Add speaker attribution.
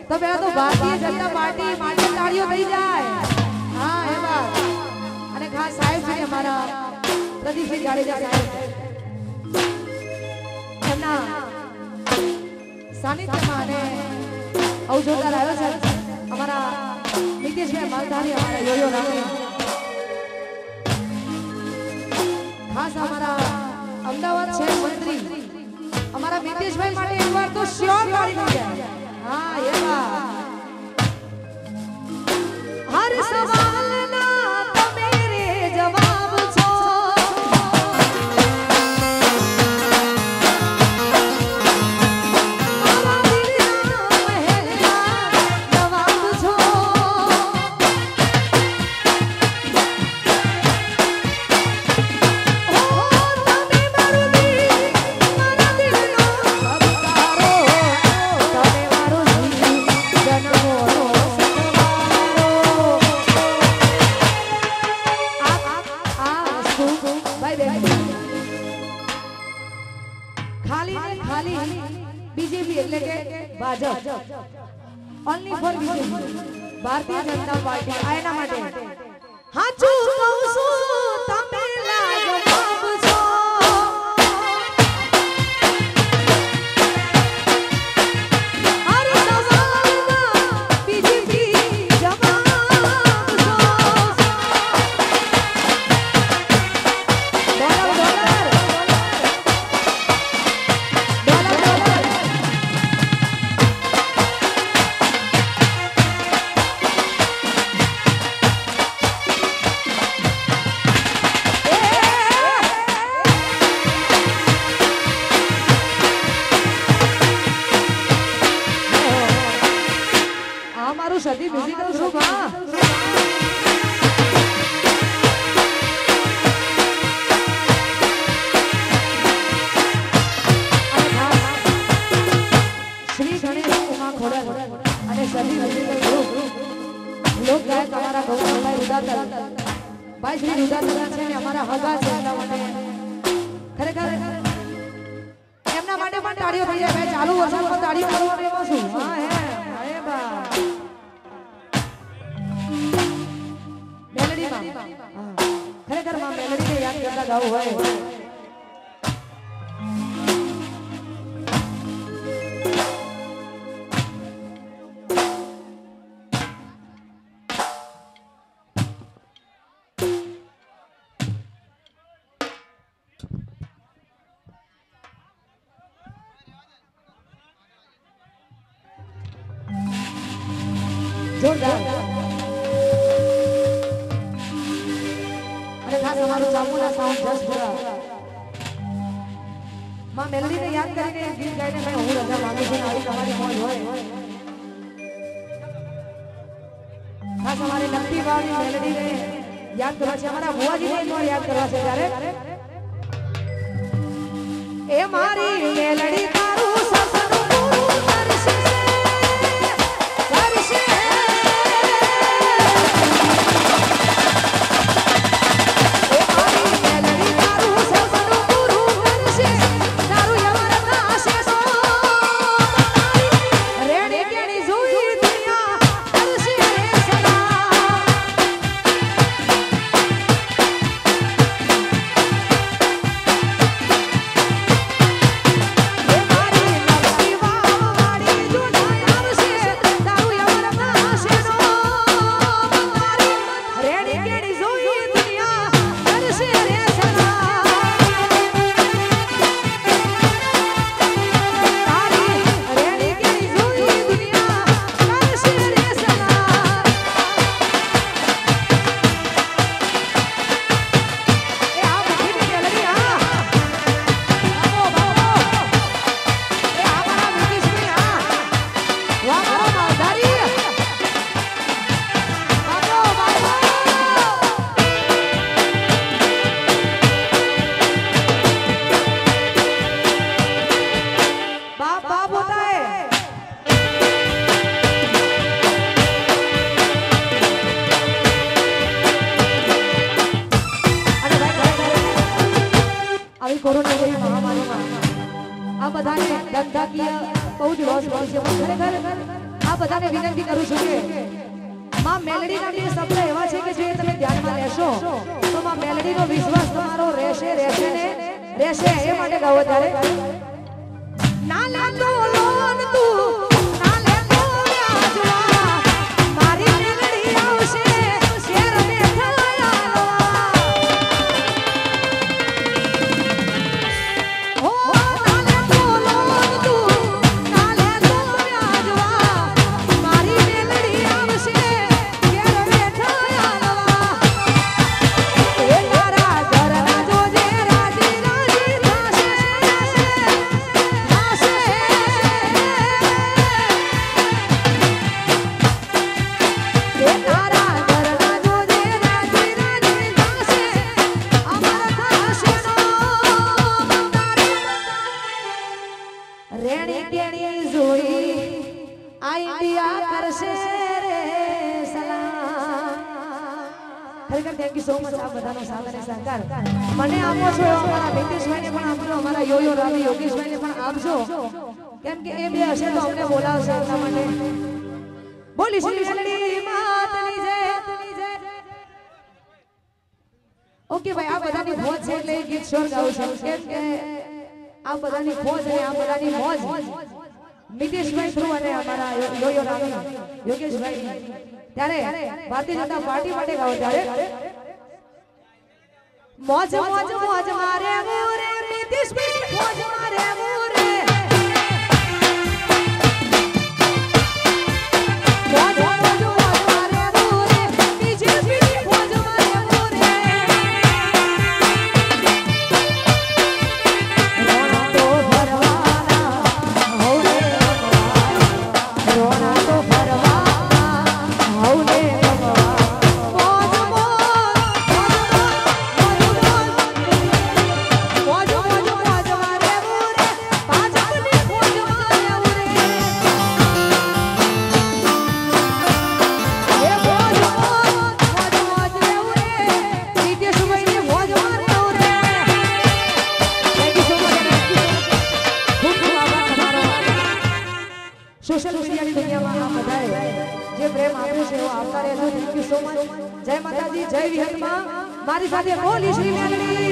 Speaker 1: તો પેલા તો ભારતીય જનતા પાર્ટી માટે તાળીઓ થઈ જાય. હા એ વાત. અને ખાસ સાહેબ છે અમારા પ્રદીપસિંહ જાડેજા સાહેબ એમના સાનિધ્યમાં અને અવજોદાર આવ્યો છે અમારા નીતિશભાઈ માલધારી અમારા યોયો રામી ખાસ અમારા અમદાવાદ શહેર મંત્રી અમારા નીતિશભાઈ માટે એકવાર તો શ્યોર તાળી થઈ જાય. हाँ ये हर सवाल ना तो मेरे जवाब छो मारा दिल ना महला जवाब छो ओ तमे मारो दिल मारा दिल नो सबकारो तमे मारो बीजेपी એટલે કે Bhajap only four BJP Bharatiya Janata party આના માટે હાચું કહું છું તમે લાજવાબ છો હર સવાલના બીજેપી જવાબ છો सदी म्यूजिकल शो बा श्री गणेश उमा खोडल અને સદી म्यूजिकल ગ્રુપ લોક ગાયક અમારા ગૌરવભાઈ ઉદાતલ ભાઈ શ્રી ઉદાતલ છે ને અમારા હગા છે એટલા માટે ખરેખર એમના માટે પણ તાળીઓ થઈ જાય ભાઈ ચાલુ વર્ષમાં તાળીઓ કરવાનું એમાં શું હા હે અરે બા खरेखर मां मेलडी ने याद करता गाओ है जोरदार खास हमारो चामुंडा साउंड जस्ट पूरा मां मेलडी ने याद કરીને ગીત ગાઈને મેં હું રજા માંગુ છું આવી તમારી મોજ હોય ખાસ हमारे લક્ષ્મી બાવની મેલડી ને યાદ કરવા છે અમારા ભુવાજી ને પણ યાદ કરવા છે ત્યારે એ મારી મેલડી તારું સપનું પૂરું કરશે કરશે कोरोना જેવી મહામારીમાં આ બધાને ધંધાકીય બહુ જ લોસ પહોંચ્યો ખરેખર આ બધાને વિનંતી કરું છું કે માં મેલડીના બે શબ્દ એવા છે કે જે તમે ધ્યાનમાં લેશો તો માં મેલડીનો વિશ્વાસ તમારો રહેશે રહેશે ને રહેશે એ માટે ગાવો ત્યારે ના લાગો લોન તું ના લેતો વ્યાજવા મારી મેલડી આવશે શેર બેઠા આલવા હો ના લેતો લોન તું ના લેતો વ્યાજવા મારી મેલડી આવશે શેર બેઠા આલવા એ તારા ઘરના જોજે રાજી રાજી થાશે થાશે એ તારા ઘરના જોજે રાજી રાજી થાશે અમાર થાશે રેણી ટેણી જોઈ આ ઇન્ડિયા કરશે રે સલામ ખરેખર થેન્ક યુ સો મચ આ બધાનો સાથ અને સહકાર મને આપો છો અમારા ભીતેશભાઈને પણ આપજો અમારા યોયો રાવી યોગેશભાઈને પણ આપજો કેમ કે એ બે હશે તો અમને બોલાવશે એટલા માટે બોલી શ્રી મેલડી માતની જય ઓકે ભાઈ આ બધાની મોજ છે એટલે ગીત શોર ગાવું છું કેમ કે આ બધાની મોજ અને આ બધાની મોજ મિતેશભાઈ થ્રુ અને અમારા યોયો રાવી યોગેશભાઈ ત્યારે ભારતીય જનતા પાર્ટી માટે ગાવો ત્યારે મોજ મોજ મોજ મારે મોરે મિતેશભાઈ મોજ મારે મોરે મોજ મોજ મોજ મારે મોરે મિતેશભાઈ મોજ મારે મોરે રોણા તો ભરવાના હૌલે રોણા તો ભરવાના હૌલે મોજ મોજ મોજ મોજ મોજ મારે મોરે ભાજપની મોજ મારે મોરે એ મોજ મોજ મોજ રે મોરે નિત્યસુભાઈની મોજ મારે મોરે થેન્ક યુ સો મચ ખૂબ ખૂબ આભાર તમારો સોશિયલ મીડિયાની દુનિયામાં આ બધાએ જે પ્રેમ આપ્યો છે એવો આપતા રહેજો થેન્ક યુ સો મચ જય માતાજી જય વિહતમાં મારી સાથે બોલી શ્રી મેલડી